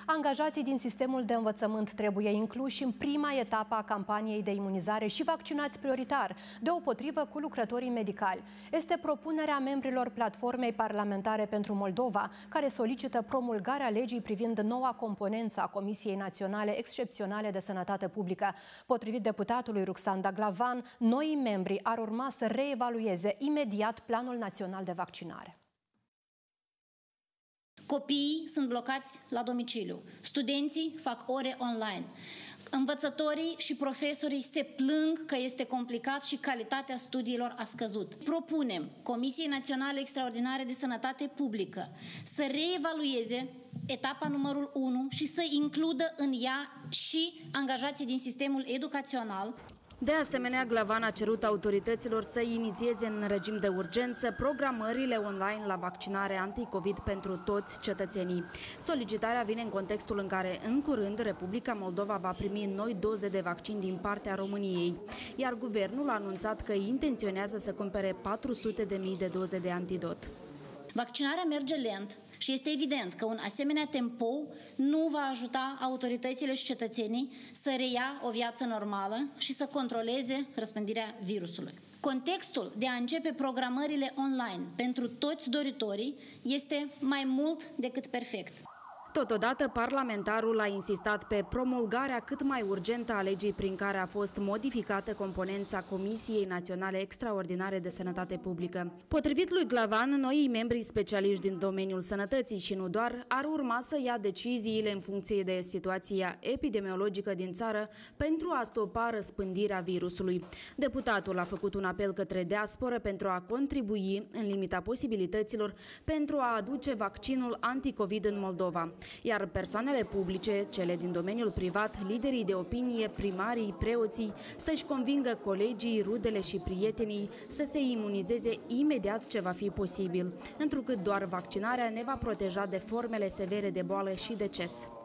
Angajații din sistemul de învățământ trebuie incluși în prima etapă a campaniei de imunizare și vaccinați prioritar, deopotrivă cu lucrătorii medicali. Este propunerea membrilor Platformei Parlamentare pentru Moldova, care solicită promulgarea legii privind noua componență a Comisiei Naționale Excepționale de Sănătate Publică. Potrivit deputatului Ruxanda Glavan, noii membri ar urma să reevalueze imediat Planul Național de Vaccinare. Copiii sunt blocați la domiciliu, studenții fac ore online, învățătorii și profesorii se plâng că este complicat și calitatea studiilor a scăzut. Propunem Comisiei Naționale Extraordinare de Sănătate Publică să reevalueze etapa numărul 1 și să includă în ea și angajații din sistemul educațional. De asemenea, Glavan a cerut autorităților să inițieze în regim de urgență programările online la vaccinare anti-Covid pentru toți cetățenii. Solicitarea vine în contextul în care, în curând, Republica Moldova va primi noi doze de vaccin din partea României, iar guvernul a anunțat că intenționează să cumpere 400.000 de doze de antidot. Vaccinarea merge lent și este evident că un asemenea tempo nu va ajuta autoritățile și cetățenii să reia o viață normală și să controleze răspândirea virusului. Contextul de a începe programările online pentru toți doritorii este mai mult decât perfect. Totodată, parlamentarul a insistat pe promulgarea cât mai urgentă a legii prin care a fost modificată componența Comisiei Naționale Extraordinare de Sănătate Publică. Potrivit lui Glavan, noii membri specialiști din domeniul sănătății și nu doar ar urma să ia deciziile în funcție de situația epidemiologică din țară pentru a stopa răspândirea virusului. Deputatul a făcut un apel către diasporă pentru a contribui, în limita posibilităților, pentru a aduce vaccinul anticovid în Moldova. Iar persoanele publice, cele din domeniul privat, liderii de opinie, primarii, preoții, să-și convingă colegii, rudele și prietenii să se imunizeze imediat ce va fi posibil, întrucât doar vaccinarea ne va proteja de formele severe de boală și deces.